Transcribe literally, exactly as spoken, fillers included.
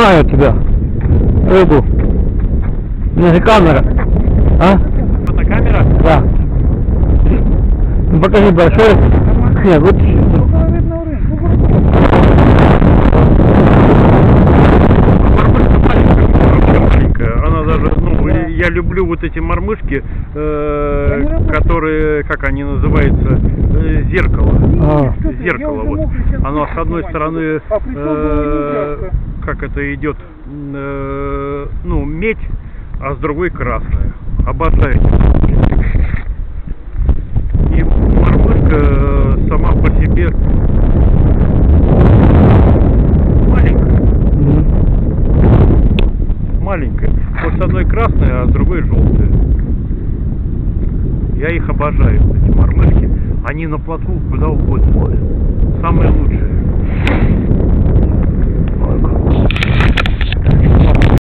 снимаю тебя. Рыбу. У меня же камера. А? Фотокамера? Да. Ну покажи большой. Нет, вот. Она даже, ну, я люблю вот эти мормышки, э, которые, как они называются, э, зеркало. А. Зеркало, вот. Оно с одной стороны, э, как это идет, э, ну, медь, а с другой красная. Обожаю. И мормышка сама по себе маленькая. Маленькая. Вот с одной красная, а с другой желтая. Я их обожаю, эти мормышки. Они на плотву куда угодно. Самые лучшие.